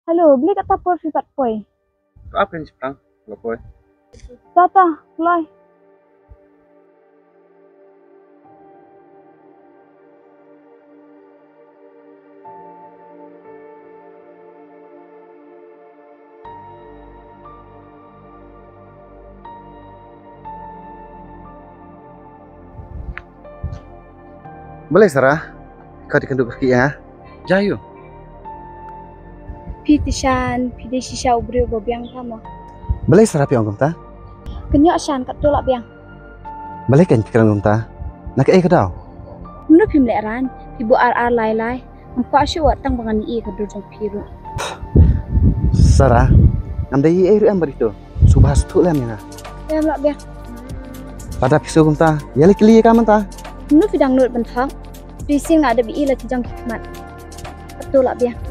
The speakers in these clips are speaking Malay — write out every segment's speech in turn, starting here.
Halo, beli kata por fipat poi. Apa yang Jepang? Lopoy. Tata, lai. Boleh Sarah? Kau dikenduk pergi ya? Jayu. Pitishan, pidishisha ubrio bobiang kamo. Boleh Sarah piang ta? Kenyo shan kat tolak biang. Boleh kan pikiran ta? Nak kedau. Menurut pim leran, pibu ar lai lai. Angko asyu wat tang bangani i kadur jong piru. Sarah, andai iru yang berito. Subhas tu lem ya. Ya lak biang. Pada pisu ta, ya kili kaman ta. Menurut pidang nut bentang. Rising nggak ada bi lagi jang hikmat. Betul lak biang.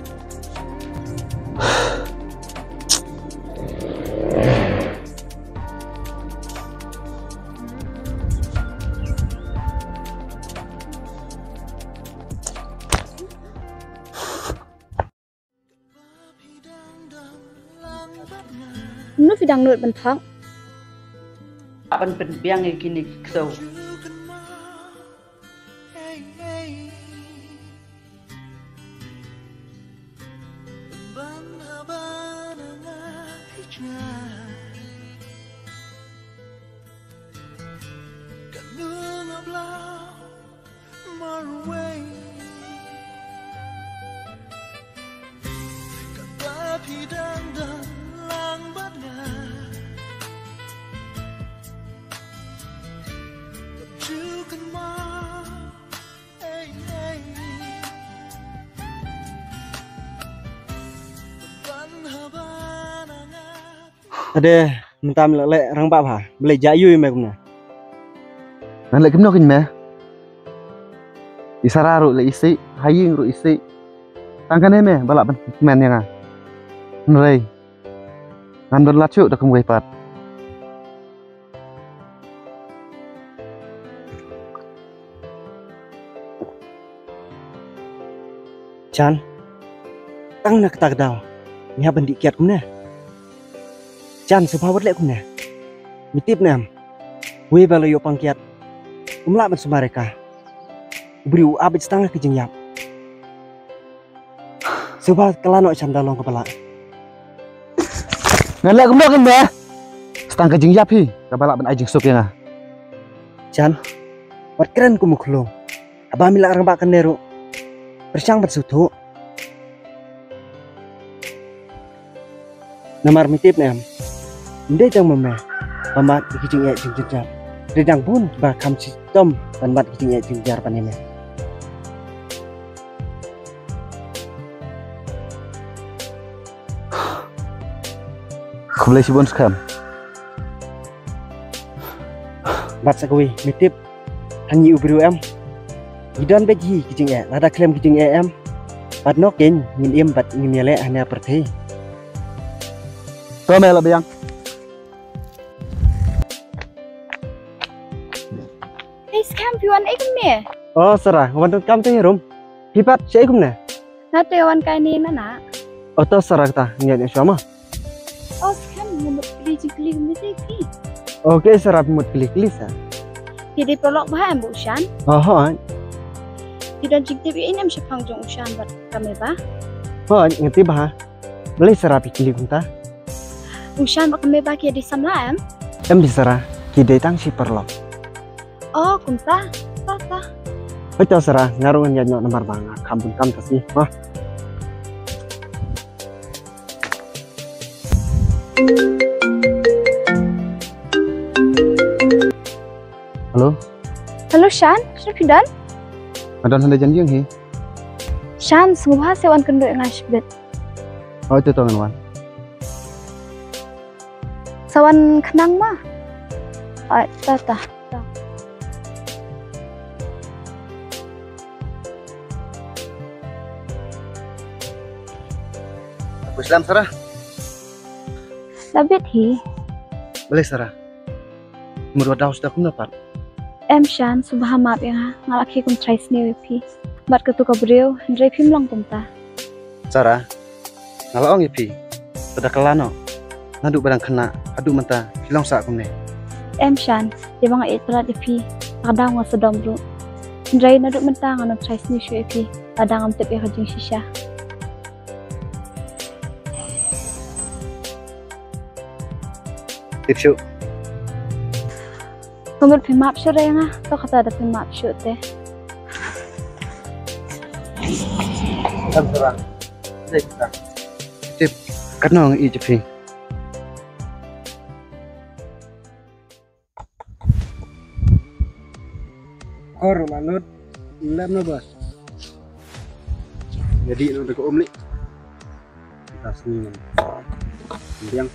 Menurut pidang nut bentang. Bạn bình biang cái kini sâu. Ada mentam lek rang pak bah boleh jayu me kumna Nan lek kimno kin me. Isara ru le isi, haying ru isi. Tangkan me balak men yang Nrei. Nan berlacu dak kumgai pat. Chan tang nak tak dau nya bandi kiat kumna Chan sebawat lek kumna mitip nam we balo yo pangkiat umla ban sumareka ubri u abit setengah ke jengyap sebab kelano Chan dalong kepala Nan lek kumno kin me. Setang kejing yap hi, kabalak ban ajing sok yang Chan wat keren kumuklong abami la rang pak kanero persang bersutu namar mitip nam Ndai jang meme pamat kijing e jing jar redang pun ba kam sistem dan mat kijing e jing jar paneme Kulai si bon skam. bat sakwi mitip hanyi ubru em idan beji kijing e lada klem kijing e em bat nokin ngin em bat ngin yele hanya perti Tuh me la biang. Hey, scam piwan ikan me. oh serah wanton kam tu rum hipat saya kumna Nate wan kai ni nana. oto serah ta nyat syama Oh, scam ngumut kli jikli ngumut iki. oke serah mut klik lisa Jadi prolog bahan bu shan. oh Tidak jikti bi ini mesti pangjong shan buat kami bah. oh ngerti bah boleh serah pikir kunta Ushan bak kami bah kia di samlam. em diserah kidai tang si perlo Oh, kunta. Tata. Betul serah ngarungan nyanyok nomor banget kampung kam tasih wah Halo, Halo Shan, sudah pidan? ada handa janji yang hi. Shan, semua sewan kenduk ngasbet. Oh itu tuh wan. Sawan kenang mah. Oh, tata. Aku Islam Sarah. Labit hi. Boleh Sarah. Menurut dah sudah aku dapat. Em Shan, subah maaf yang ngalaki kum try sini wipi. Bat ketu kabriu, ndrai pim lang kumta. Sarah, Ngalong ipi. Pada kelano. Ngaduk barang kena, aduk mentah, hilang sak kumne. Em Shan, dia bang itrat ipi. Kadang nggak sedom bro. Ndrai naduk mentang anu try sini shu ipi. Kadang am tep ya kajing shisha. Tipsu. Kumur pi map shu raya nga. To kata ada pi map shu te. Tam serang. Kita. Tip. Karena i jepi. Kor lanut lem no bos. Jadi no deko omli. Kita sini. Yang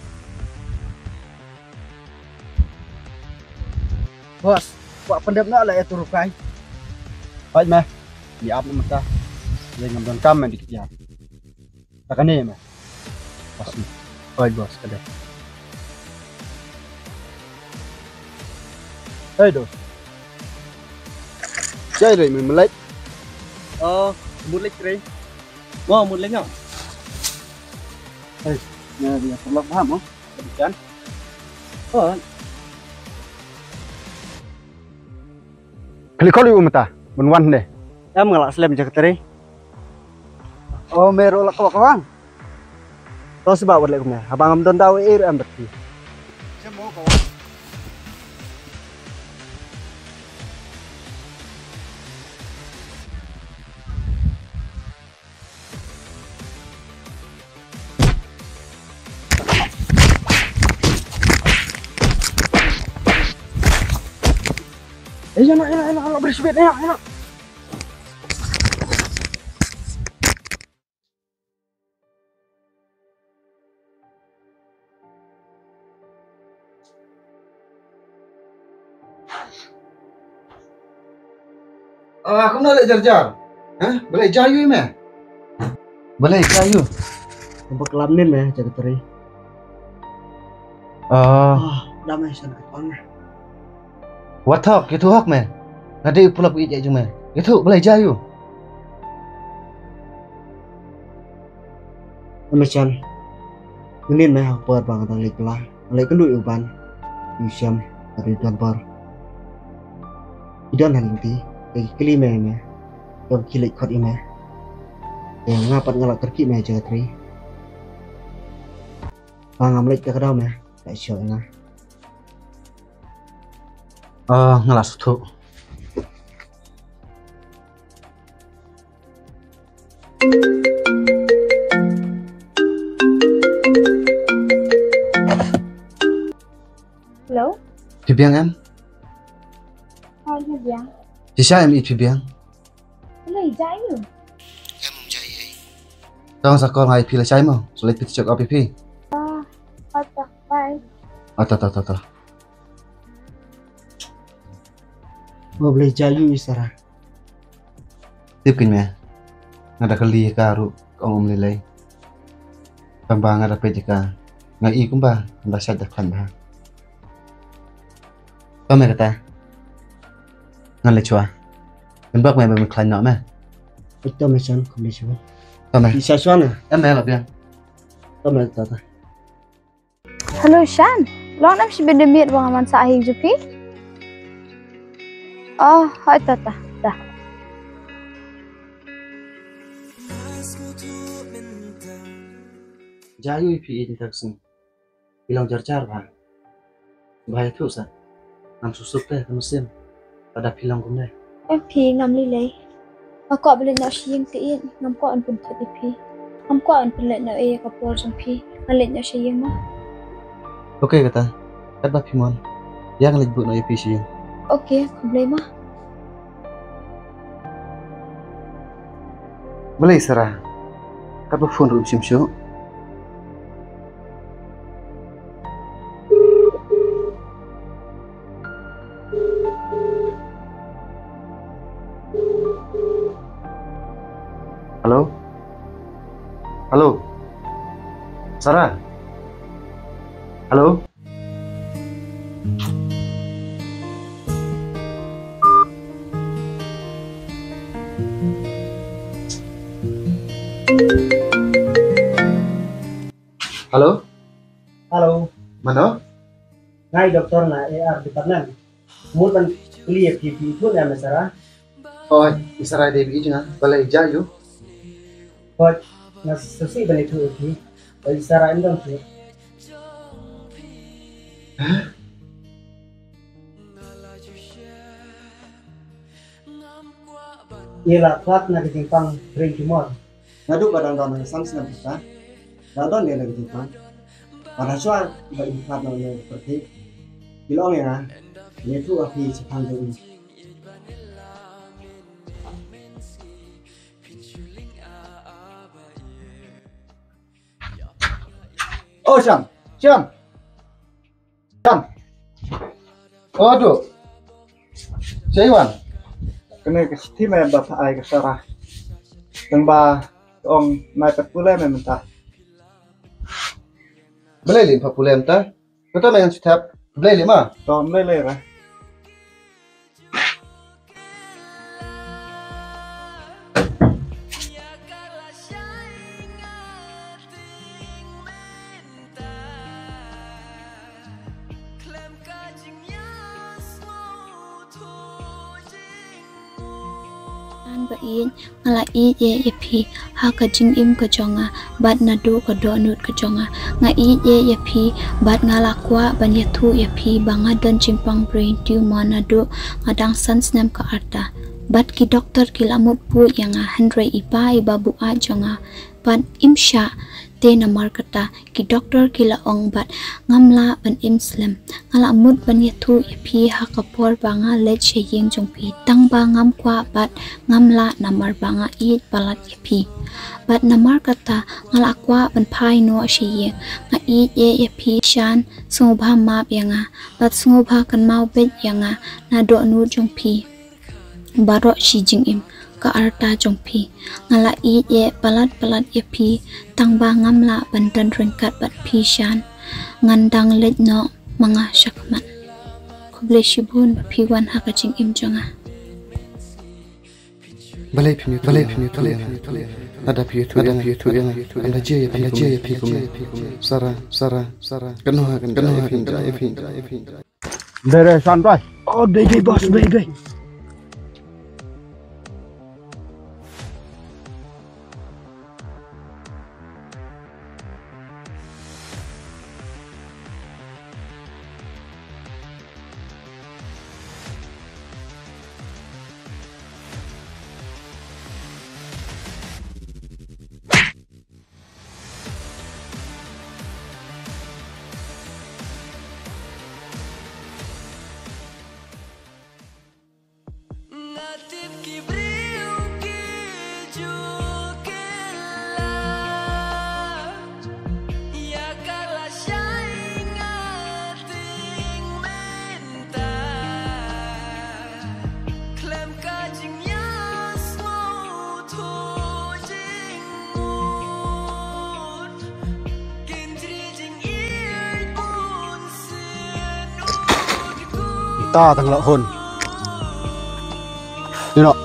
bos, kok pendem nak lah ya turukai. Baik mah. Di apa mata? Dia ngambil kam dikit ya. Takkan ni mah. Pasti. Baik bos, kada. Hey dos. Chơi rồi mình lấy. Một lít đấy. Wow, một lít nhá. Đây, nhà đi không lọc hàm không? Chán. Kali kau liu mata, menwan deh. Em ngelak slam jaket tadi. Oh, mero lak kawan. Tahu sebab buat lek kumnya. Abang am don tahu air em berarti. Saya mau kawan. Enak, bersih enak. Aku nak lek jar-jar. Hah? Boleh jayu meh? Boleh jayu. Nampak kelamin ya jaket tadi. Damai sana kawan. Watak gitu hak meh. Ngadi pula pergi je meh. Gitu boleh jayu. Macam ini meh apa bang tang lek lah. Lek kenduk uban. Isyam dari dampar. Idan nanti cái kili meh. Yang kilik kot ini. Yang ngapat ngalak terki meh jaket tadi. Bang am lek ke kadau meh. Tak syok nah. Ngelas tu. Hello? Pibiang em? Ni biang. Sisa em it pibiang? Lei jayu. Em mong jai ai. Tong sakol ngai pi la chai mo. Sulit pi chok api pi. Ata, bye. Ata. Boleh jayu isara. Tip kin meh. Ngada kali karu om lelai. Tambah ngada pejika. Ngai kumba, mbak sad kan bah. Kau kata. Ngalai chua. Mbak meh bermeklan nak meh. Itu macam kondisi. Kau meh. Bisa suana. Em meh lah biang. Kau meh tata. Hello Shan. Long nam si bedemit bang aman sa ahing jupi. Oh, hai tata. Dah. Jayu pi ini taksin. Bilang jar-jar bah. Bahaya tu sa. Nam susuk deh musim. Pada bilang kum deh. Em pi ngam li lei. Aku boleh nak siang tiin. Ngam ko an pun tu pi. Ngam ko an pun let nak kapor jong pi. Ngalet nak siang mah. Okey kata. Kat bah pimon. Yang lagi buat nak pi siang. Okay, aku boleh mah. Boleh serah. Kat bah phone rum sim-sim. Halo. Sarah. Halo. Halo? Halo, Mano? ngai doktor na AR department. Mutan clear PP itu ya mesara. Oh, isara Devi juga. Balai jayu. But na susi bani tu iki. Bagi sara endong tu. Ila klak na kitimpang ring timor. Ngadu badang daun na sans na bisa. Daun dia lagi timpang. Pada soal bagi klak na seperti bilong ya. Ini tu api sepang ini. Oh, Syam. Oh, aduh. Iwan. Kena ke situ me bapak ai ke sarah. Dang ba ong mai pula me mentah. Balai lim papulem ta. Kata main setiap balai lima. To me le ra. Bain ngala i ye pi ha ka jing im ka jonga bat na do ka do nut ka jonga nga i ye pi bat ngala kwa ban ye thu ye pi banga don chimpang brain tumor na do ngadang sans nam ka arta bat ki doktor ki lamut pu yang handre ipa i babu a jonga ban imsha te namar kata ki doktor ki la ong bat ngamla ban imslam ngala mut ban ye thu ye pi ha ka por banga le che yeng jong pi tang ba ngam kwa bat ngamla namar banga it balat ye pi bat namar kata ngala kwa ban phai no she ye nga it ye pi shan so bha map yanga bat so bha kan mau bet yanga na do nu jong pi baro shi jing im ka arta jong pi ngala i ye palat ye pi tang ba ngamla bandan rengkat bat pi shan ngandang let no mga syakmat kuble shibun pi wan hakaching im jonga Balai pimi ada pi tu yang ada je pi kum sara kanu pi Dari santai. Oh, dai bos, dai. Ta thằng lợ hồn đi nọ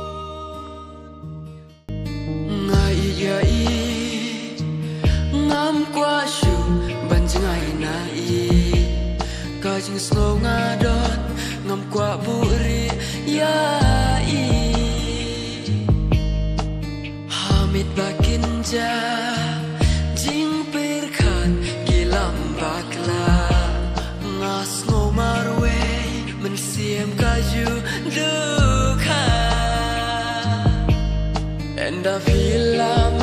ngam qua shu ban jangai nai ka jing snow ngadot ngam qua buri ya i hamid bakin ja jing perkhan gilam bakla ngas no marwe mensiam kaju dukha and I feel